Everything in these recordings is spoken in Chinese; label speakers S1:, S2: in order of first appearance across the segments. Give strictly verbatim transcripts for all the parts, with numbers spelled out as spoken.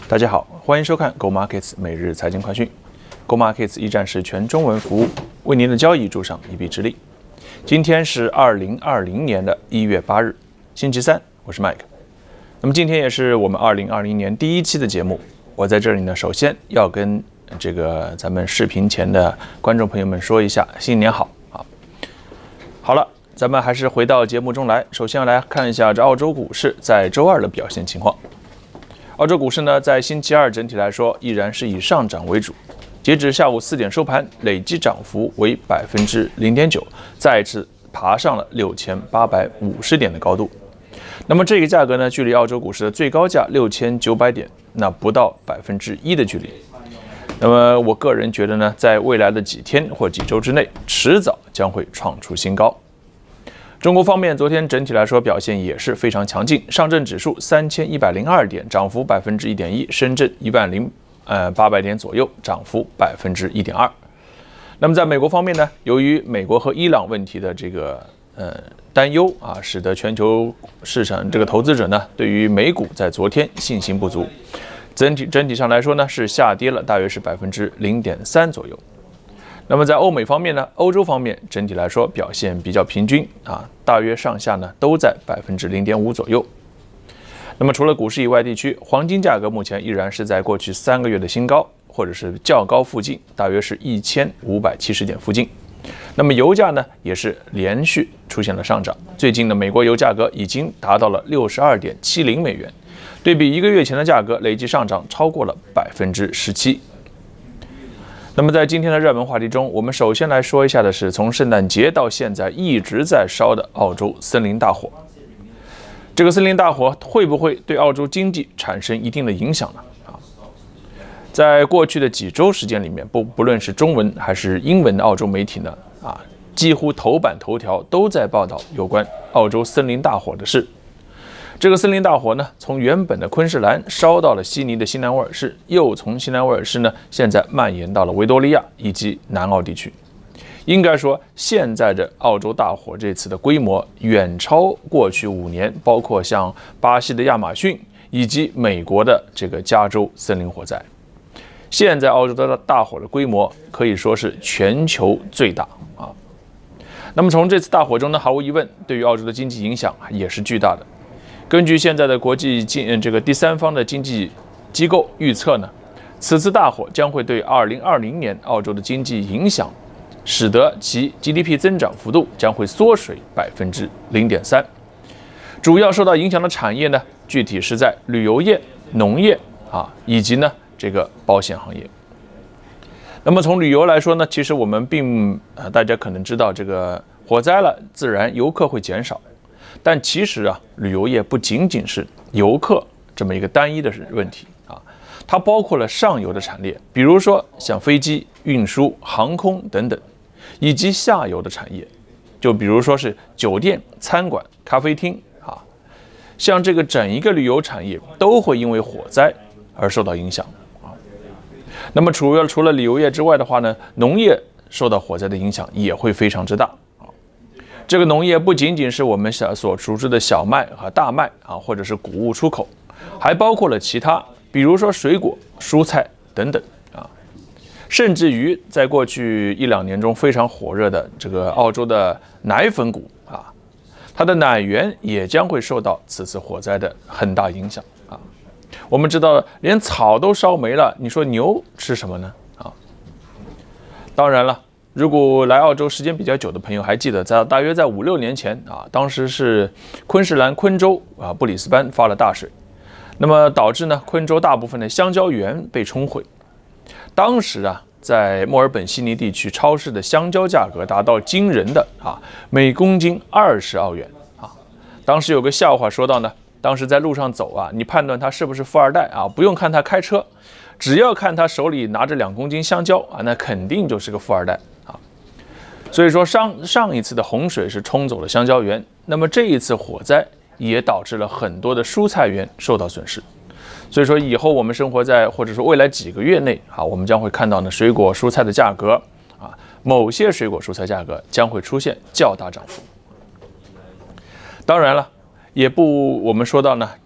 S1: 大家好，欢迎收看 Go Markets 每日财经快讯。Go Markets 一站式全中文服务，为您的交易助上一臂之力。今天是二零二零年的一月八日，星期三，我是 Mike。那么今天也是我们二零二零年第一期的节目。我在这里呢，首先要跟这个咱们视频前的观众朋友们说一下新年好啊！好了，咱们还是回到节目中来，首先要来看一下这澳洲股市在周二的表现情况。澳洲股市呢，在星期二整体来说依然是以上涨为主，截止下午四点收盘，累计涨幅为百分之零点九，再次爬上了六千八百五十点的高度。那么这个价格呢，距离澳洲股市的最高价六千九百点，那不到百分之一的距离。那么我个人觉得呢，在未来的几天或几周之内，迟早将会创出新高。中国方面，昨天整体来说表现也是非常强劲，上证指数三千一百零二点，涨幅百分之一点一；深圳一万零呃八百点左右，涨幅百分之一点二。那么在美国方面呢，由于美国和伊朗问题的这个呃担忧啊，使得全球市场这个投资者呢，对于美股在昨天信心不足，整体整体上来说呢，是下跌了大约是百分之零点三左右。那么在欧美方面呢，欧洲方面整体来说表现比较平均啊，大约上下呢都在百分之零点五左右。那么除了股市以外地区，黄金价格目前依然是在过去三个月的新高，或者是较高附近，大约是一千五百七十点附近。那么油价呢，也是连续出现了上涨，最近的美国油价格已经达到了六十二点七零美元，对比一个月前的价格累计上涨超过了百分之十七。那么在今天的热门话题中，我们首先来说一下的是从圣诞节到现在一直在烧的澳洲森林大火。这个森林大火会不会对澳洲经济产生一定的影响呢？啊，在过去的几周时间里面，不不论是中文还是英文的澳洲媒体呢，啊，几乎头版头条都在报道有关澳洲森林大火的事。这个森林大火呢，从原本的昆士兰烧到了悉尼的西南威尔士，又从西南威尔士呢，现在蔓延到了维多利亚以及南澳地区。应该说，现在的澳洲大火这次的规模远超过去五年，包括像巴西的亚马逊以及美国的这个加州森林火灾。现在澳洲的大火的规模可以说是全球最大啊。那么从这次大火中呢，毫无疑问，对于澳洲的经济影响也是巨大的。根据现在的国际经这个第三方的经济机构预测呢，此次大火将会对二零二零年澳洲的经济影响，使得其 G D P 增长幅度将会缩水百分之零点三。主要受到影响的产业呢，具体是在旅游业、农业啊，以及呢这个保险行业。那么从旅游来说呢，其实我们并呃大家可能知道，这个火灾了，自然游客会减少。但其实啊，旅游业不仅仅是游客这么一个单一的问题啊，它包括了上游的产业，比如说像飞机、运输、航空等等，以及下游的产业，就比如说是酒店、餐馆、咖啡厅啊，像这个整一个旅游产业都会因为火灾而受到影响啊。那么除了除了旅游业之外的话呢，农业受到火灾的影响也会非常之大。这个农业不仅仅是我们所熟知的小麦和大麦啊，或者是谷物出口，还包括了其他，比如说水果、蔬菜等等啊，甚至于在过去一两年中非常火热的这个澳洲的奶粉股啊，它的奶源也将会受到此次火灾的很大影响啊。我们知道，连草都烧没了，你说牛吃什么呢？啊，当然了。如果来澳洲时间比较久的朋友还记得，在大约在五六年前啊，当时是昆士兰昆州啊布里斯班发了大水，那么导致呢昆州大部分的香蕉园被冲毁。当时啊，在墨尔本悉尼地区超市的香蕉价格达到惊人的啊每公斤二十澳元啊。当时有个笑话说到呢，当时在路上走啊，你判断他是不是富二代啊，不用看他开车，只要看他手里拿着两公斤香蕉啊，那肯定就是个富二代。所以说上上一次的洪水是冲走了香蕉园，那么这一次火灾也导致了很多的蔬菜园受到损失。所以说以后我们生活在或者说未来几个月内啊，我们将会看到呢水果蔬菜的价格啊，某些水果蔬菜价格将会出现较大涨幅。当然了，也不我们说到呢，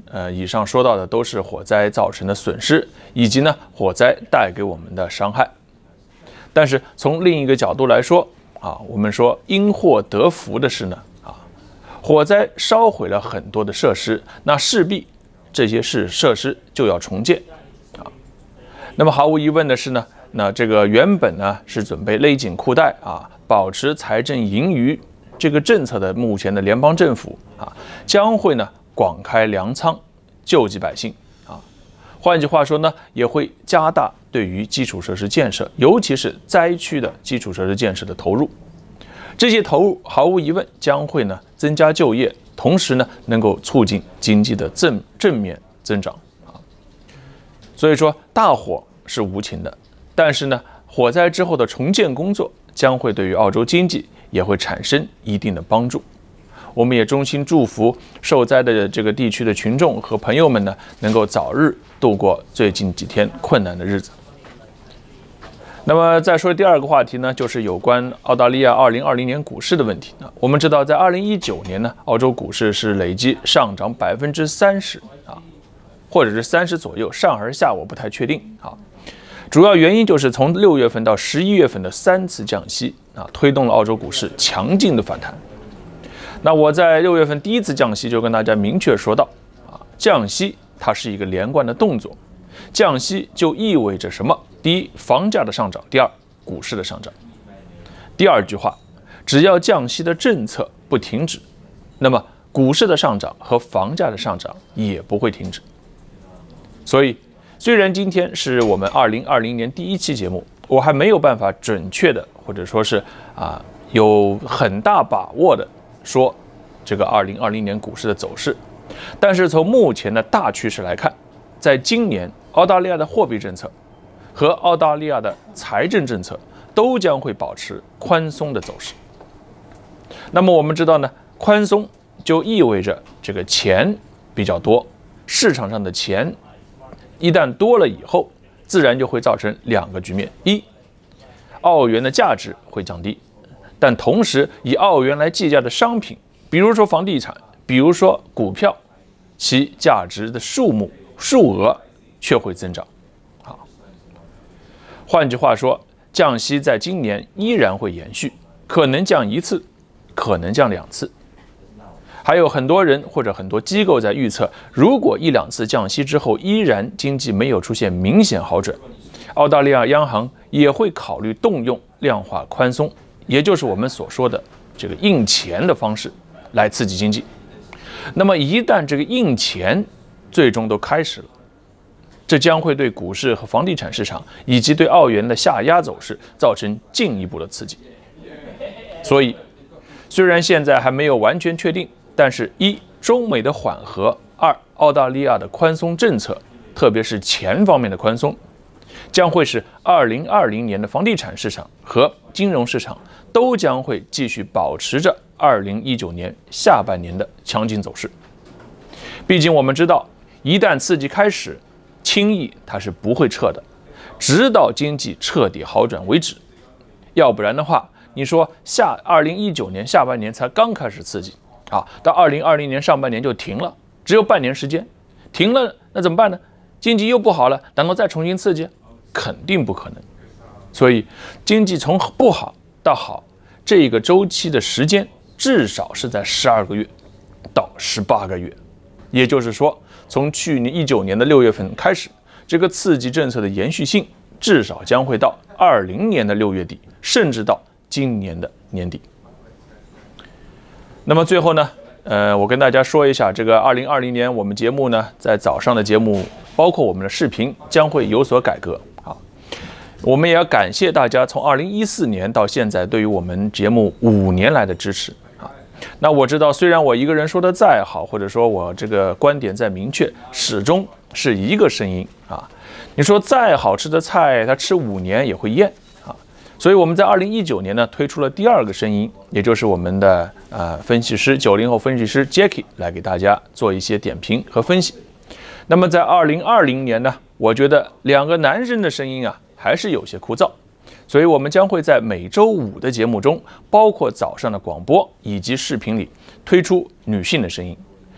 S1: 呃，以上说到的都是火灾造成的损失，以及呢火灾带给我们的伤害。但是从另一个角度来说啊，我们说因祸得福的是呢啊，火灾烧毁了很多的设施，那势必这些是设施就要重建啊。那么毫无疑问的是呢，那这个原本呢是准备勒紧裤带啊，保持财政盈余这个政策的目前的联邦政府啊，将会呢广开粮仓，救济百姓啊。换句话说呢，也会加大对于基础设施建设，尤其是灾区的基础设施建设的投入。这些投入毫无疑问将会呢增加就业，同时呢能够促进经济的正正面增长啊。所以说大火是无情的，但是呢火灾之后的重建工作将会对于澳洲经济也会产生一定的帮助。我们也衷心祝福受灾的这个地区的群众和朋友们呢，能够早日度过最近几天困难的日子。那么再说第二个话题呢，就是有关澳大利亚二零二零年股市的问题。我们知道，在二零一九年呢，澳洲股市是累计上涨百分之三十啊，或者是三十左右，上而下我不太确定啊。主要原因就是从六月份到十一月份的三次降息啊，推动了澳洲股市强劲的反弹。那我在六月份第一次降息就跟大家明确说到啊，降息它是一个连贯的动作，降息就意味着什么？第一，房价的上涨；第二，股市的上涨。第二句话，只要降息的政策不停止，那么股市的上涨和房价的上涨也不会停止。所以，虽然今天是我们二零二零年第一期节目，我还没有办法准确的或者说是啊有很大把握的说这个二零二零年股市的走势，但是从目前的大趋势来看，在今年澳大利亚的货币政策和澳大利亚的财政政策都将会保持宽松的走势。那么我们知道呢，宽松就意味着这个钱比较多，市场上的钱一旦多了以后，自然就会造成两个局面：一，澳元的价值会降低，但同时以澳元来计价的商品，比如说房地产，比如说股票，其价值的数目数额却会增长。好，换句话说，降息在今年依然会延续，可能降一次，可能降两次。还有很多人或者很多机构在预测，如果一两次降息之后依然经济没有出现明显好转，澳大利亚央行也会考虑动用量化宽松，也就是我们所说的这个印钱的方式来刺激经济。那么一旦这个印钱最终都开始了，这将会对股市和房地产市场以及对澳元的下压走势造成进一步的刺激。所以虽然现在还没有完全确定，但是一，中美的缓和；二，澳大利亚的宽松政策，特别是钱方面的宽松，将会使二零二零年的房地产市场和金融市场都将会继续保持着二零一九年下半年的强劲走势。毕竟我们知道，一旦刺激开始，轻易它是不会撤的，直到经济彻底好转为止。要不然的话，你说下二零一九年下半年才刚开始刺激啊，到二零二零年上半年就停了，只有半年时间，停了那怎么办呢？经济又不好了，难道再重新刺激？肯定不可能。所以经济从不好到好，这个周期的时间至少是在十二个月到十八个月。也就是说，从去年一九年的六月份开始，这个刺激政策的延续性至少将会到二零年的六月底，甚至到今年的年底。那么最后呢，呃，我跟大家说一下，这个二零二零年我们节目呢，在早上的节目，包括我们的视频将会有所改革啊。我们也要感谢大家从二零一四年到现在对于我们节目五年来的支持啊。那我知道，虽然我一个人说的再好，或者说我这个观点再明确，始终是一个声音啊。你说再好吃的菜，它吃五年也会厌。所以我们在二零一九年呢推出了第二个声音，也就是我们的呃分析师九零后分析师 Jackie 来给大家做一些点评和分析。那么在二零二零年呢，我觉得两个男生的声音啊还是有些枯燥，所以我们将会在每周五的节目中，包括早上的广播以及视频里推出女性的声音，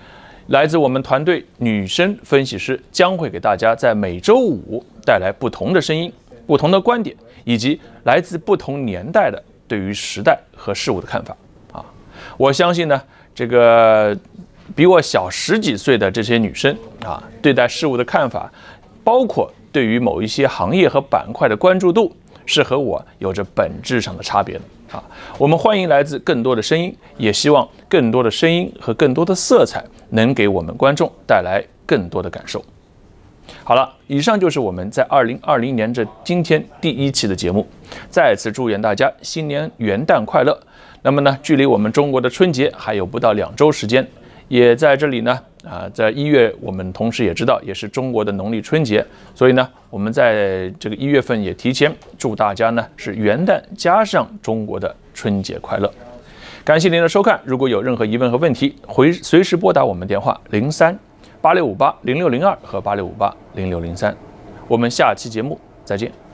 S1: 来自我们团队女生分析师将会给大家在每周五带来不同的声音、不同的观点，以及来自不同年代的对于时代和事物的看法啊。我相信呢，这个比我小十几岁的这些女生啊，对待事物的看法，包括对于某一些行业和板块的关注度，是和我有着本质上的差别的啊。我们欢迎来自更多的声音，也希望更多的声音和更多的色彩能给我们观众带来更多的感受。好了，以上就是我们在二零二零年这今天第一期的节目。再次祝愿大家新年元旦快乐。那么呢，距离我们中国的春节还有不到两周时间，也在这里呢啊，在一月我们同时也知道也是中国的农历春节，所以呢，我们在这个一月份也提前祝大家呢是元旦加上中国的春节快乐。感谢您的收看，如果有任何疑问和问题，回随时拨打我们电话零三八六五八零六零二和八六五八零六零三。我们下期节目再见。